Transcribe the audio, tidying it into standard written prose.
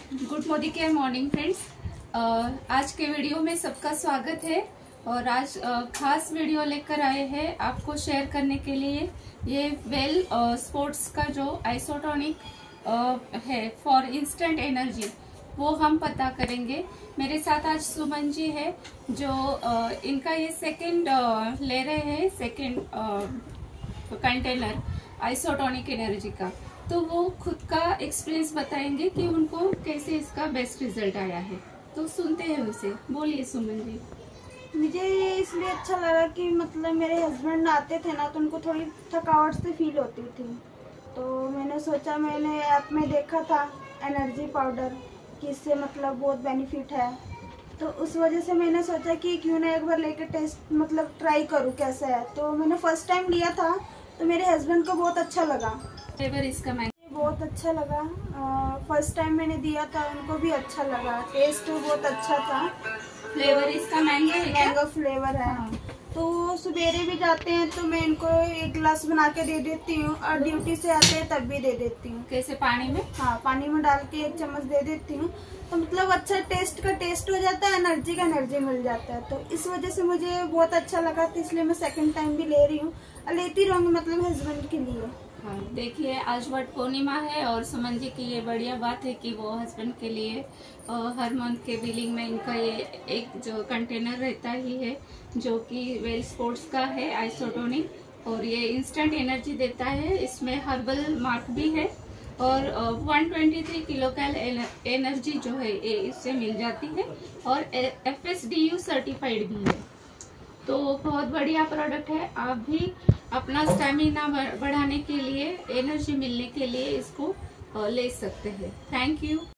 Good morning friends. आज के video में सबका स्वागत है और आज खास वीडियो लेकर आए हैं आपको शेयर करने के लिए। ये वेल स्पोर्ट्स का जो आइसोटोनिक है फॉर इंस्टेंट एनर्जी वो हम पता करेंगे। मेरे साथ आज सुमन जी है जो इनका ये सेकंड ले रहे हैं, सेकंड कंटेनर आइसोटोनिक एनर्जी का। तो वो खुद का एक्सपीरियंस बताएंगे कि उनको कैसे इसका बेस्ट रिजल्ट आया है। तो सुनते हैं उनसे। बोलिए सुमन जी। मुझे ये इसलिए अच्छा लगा कि मतलब मेरे हस्बैंड आते थे ना तो उनको थोड़ी थकावट से फील होती थी, तो मैंने सोचा, मैंने ऐप में देखा था एनर्जी पाउडर कि इससे मतलब बहुत बेनिफिट है, तो उस वजह से मैंने सोचा कि क्यों ना एक बार लेके टेस्ट मतलब ट्राई करूँ कैसा है। तो मैंने फर्स्ट टाइम लिया था तो मेरे हस्बैंड को बहुत अच्छा लगा। फ्लेवर इसका बहुत अच्छा लगा। फर्स्ट टाइम मैंने दिया था, उनको भी अच्छा लगा, टेस्ट बहुत अच्छा था। फ्लेवर इसका मैंगो फ्लेवर है। हाँ। तो सवेरे भी जाते हैं तो मैं इनको एक गिलास बना के दे देती हूँ और ड्यूटी से आते हैं तब भी दे देती हूँ। कैसे? पानी में? हाँ, पानी में डाल के 1 चम्मच दे देती हूँ, तो मतलब अच्छा टेस्ट का टेस्ट हो जाता है, एनर्जी का एनर्जी मिल जाता है। तो इस वजह से मुझे बहुत अच्छा लगा, तो इसलिए मैं सेकंड टाइम भी ले रही हूँ और लेती रहूंगी मतलब हस्बैंड के लिए। हाँ, देखिए आज वट पूर्णिमा है और सुमन जी की ये बढ़िया बात है कि वो हस्बैंड के लिए हर मंथ के बिलिंग में इनका ये एक जो कंटेनर रहता ही है जो कि वेल स्पोर्ट्स का है आइसोटोनिक, और ये इंस्टेंट एनर्जी देता है। इसमें हर्बल मार्क भी है और 123 किलो कैल एनर्जी जो है ये इससे मिल जाती है और FSDU सर्टिफाइड भी है। तो बहुत बढ़िया प्रोडक्ट है। आप भी अपना स्टेमिना बढ़ाने के लिए, एनर्जी मिलने के लिए इसको ले सकते हैं। Thank you.